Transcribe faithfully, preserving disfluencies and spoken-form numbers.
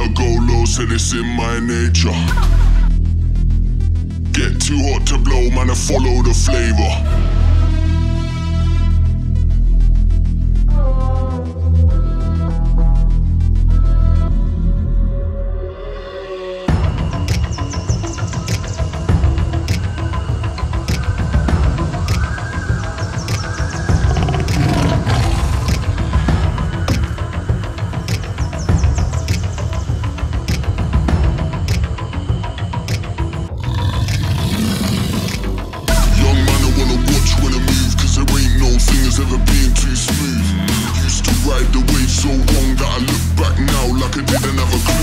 better go low, said it's in my nature. Get too hot to blow, man, I follow the flavor. Ever being too smooth. Used to ride the wave so wrong that I look back now like I didn't have a clue.